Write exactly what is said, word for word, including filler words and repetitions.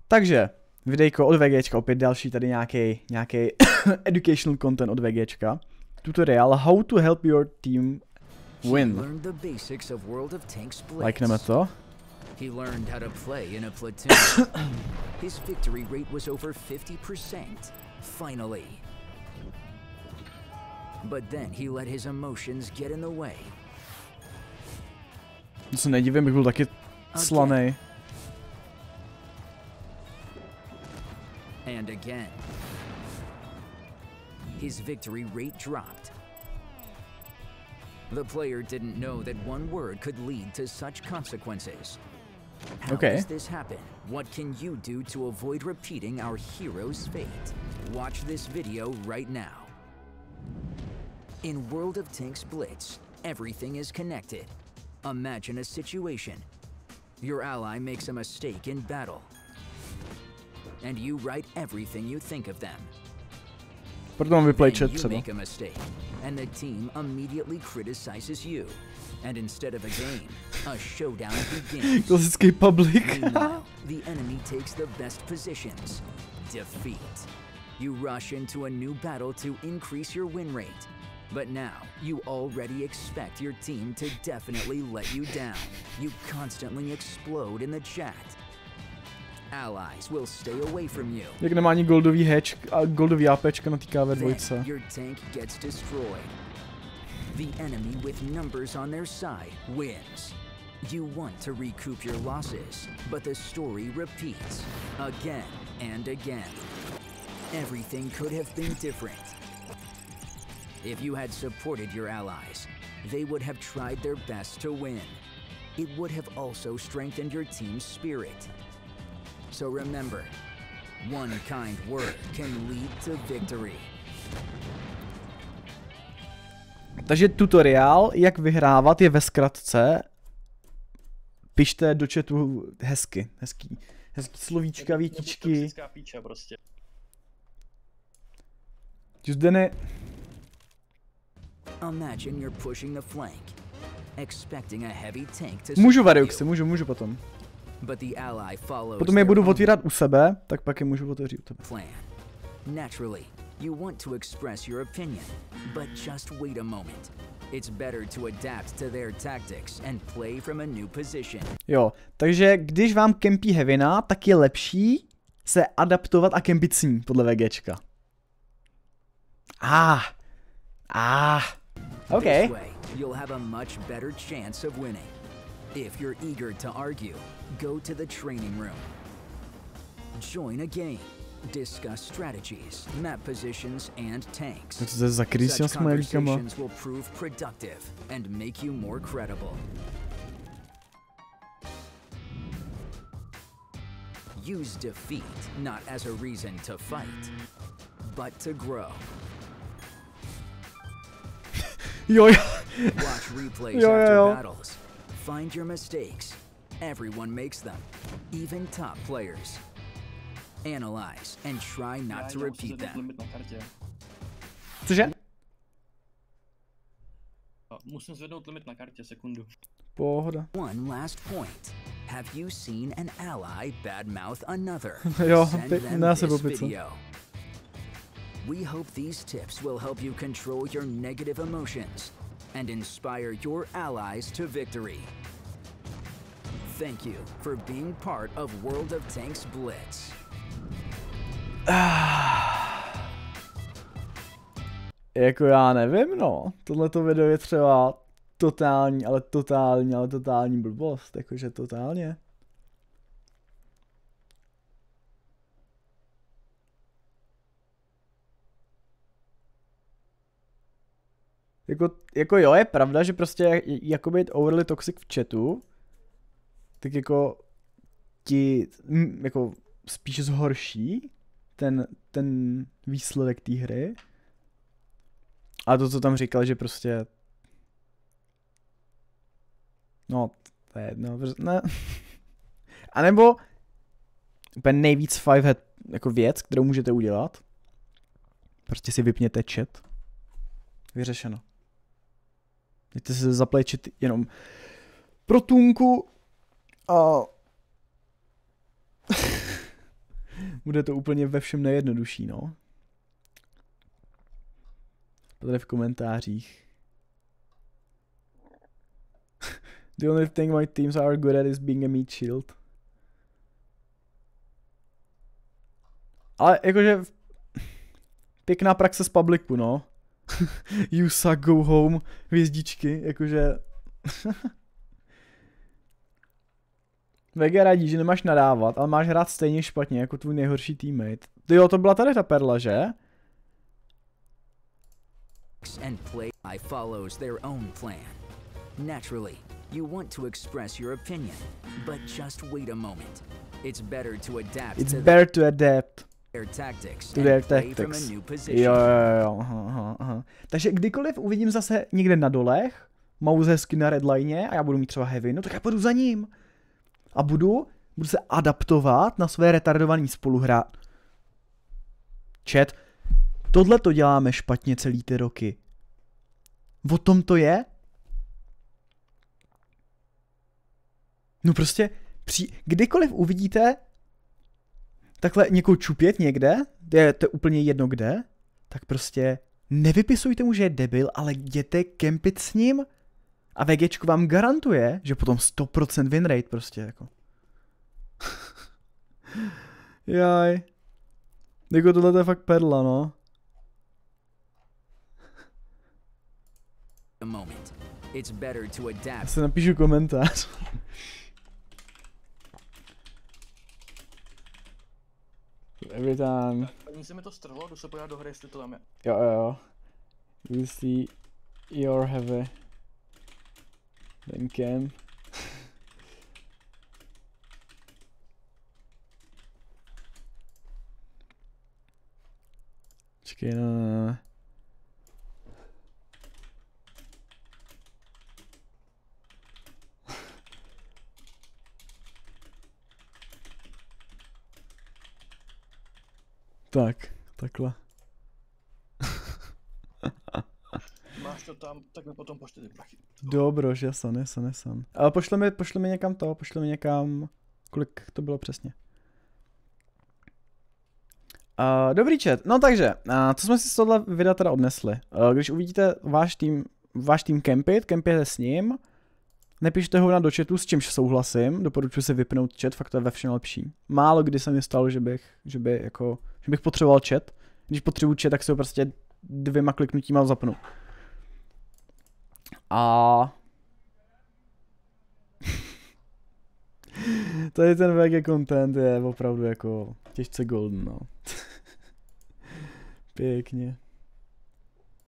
Takže, videjko od VGčka, opět další tady nějaký nějaký educational content od VGčka. Tutorial How to help your team win. Lajkneme to. He learned how to play in a platoon. His victory rate was over fifty percent. Finally. But then he let his emotions get in the way. To se nedivím, bych byl taky slanej. And again. His victory rate dropped. The player didn't know that one word could lead to such consequences. How okay. does this happen? What can you do to avoid repeating our hero's fate? Watch this video right now. In World of Tanks Blitz, everything is connected. Imagine a situation. Your ally makes a mistake in battle. And you write everything you think of them. Proto mám vyplay chat you třeba. make a mistake, and the team immediately criticizes you. And instead of a game, a showdown begins. Klasický public. Meanwhile, the enemy takes the best positions. Defeat. You rush into a new battle to increase your win rate. But now, you already expect your team to definitely let you down. You constantly explode in the chat. Allies will stay away from you. Jak nemá ani goldový hatch a goldový APčka na té K V dva. Then your tank gets destroyed. The enemy with numbers on their side wins. You want to recoup your losses, but the story repeats again and again. Everything could have been different. If you had supported your allies, they would have tried their best to win. It would have also strengthened your team's spirit. So remember, one kind word can lead to victory. Takže tutoriál, jak vyhrávat, je ve zkratce. Pište do chatu hezky, hezký, hezký slovíčka, větičky. Prostě. Zdene. Imagine you're pushing the flank, expecting a heavy tank to. Můžu Variuxy, můžu, můžu potom. But the ally follows. Potom je budu otvírat u sebe, tak pak je můžu otevřít u tebe. Plan. Naturally, you want to express your opinion, but just wait a moment. It's better to adapt to their tactics and play from a new position. Jo, takže když vám kempí heavina, tak je lepší se adaptovat a kempit s ní, podle VGčka. Ah. Ah. OK. This way, you'll have a much better chance of winning. If you're eager to argue, go to the training room. Join a game. Discuss strategies, map positions, and tanks. Such conversations will prove productive and make you more credible. Use defeat not as a reason to fight, but to grow. Jo, jo. Watch replays jo, after jo. battles. Find your mistakes. Everyone makes them, even top players. Analyze and try not to repeat them. Cože? Musím zvednout limit na kartě, sekundu. Pohoda. One last point. Have you seen an ally badmouth another? Jo, Send them na this video. We hope these tips will help you control your negative emotions and inspire your allies to victory. Thank you for being part of World of Tanks Blitz. Jako já nevím, no. Tohleto video je třeba totální, ale totální, ale totální blbost. Jakože totálně. Jako, jako jo, je pravda, že prostě jako být overly toxic v chatu, tak jako ti m, jako spíš zhorší ten, ten výsledek té hry. A to, co tam říkal, že prostě no, to je jedno, ne. A nebo úplně nejvíc five head jako věc, kterou můžete udělat. Prostě si vypněte chat. Vyřešeno. Jdete si zaplejčit jenom pro tunku a Bude to úplně ve všem nejjednodušší, no. Tady v komentářích. The only thing my teams are good at is being a meat shield. Ale jakože pěkná praxe z publiku, no. You suck, go home, hvězdičky, jakože... Vege radí, že nemáš nadávat, ale máš hrát stejně špatně jako tvůj nejhorší teammate. Ty jo, to byla tady ta perla, že? And play follows their own plan. Naturally, you want to express your opinion, but just wait a moment. It's better to adapt It's to better to adapt their tactics to their and play from a tactics. new position. Jo, jo, jo, aha, aha, aha. Takže kdykoliv uvidím zase někde na dolech, mouse hezky na redline a já budu mít třeba heavy, no tak já půjdu za ním. A budu, budu se adaptovat na své retardovaný spoluhra. Chat, tohle to děláme špatně celý ty roky. O tom to je? No prostě, při, kdykoliv uvidíte takhle někoho čupět někde, to je, to je úplně jedno kde, tak prostě nevypisujte mu, že je debil, ale jděte kempit s ním a VGčko vám garantuje, že potom sto procent win rate prostě jako. Jaj. Jako tohle je fakt perla, no. A moment. It's better to adapt. Já se napíšu komentář. Every time. Ani se mi to strhlo, jdu se podívat do hry, jestli to tam je. Jo, jo, jo. You see your heavy. Then cam. Čekej, no, no, no. Tak, takhle. Máš to tam, tak mi potom pošli ty prachy. Dobro, že san, nesan, nesan. Ale pošle mi, pošle mi někam to, pošle mi někam, kolik to bylo přesně. Uh, dobrý chat, no takže, uh, co jsme si z tohle videa teda odnesli. Uh, když uvidíte váš tým, váš tým campit, campěte s ním, nepište ho na do chatu, s čímž souhlasím, doporučuji si vypnout chat, fakt to je ve všem lepší. Málo kdy se mi stalo, že bych, že by jako, že bych potřeboval chat. Když potřebuji chat, tak si ho prostě dvěma kliknutíma zapnu. A tady ten V G content je opravdu jako těžce golden, no. Pěkně.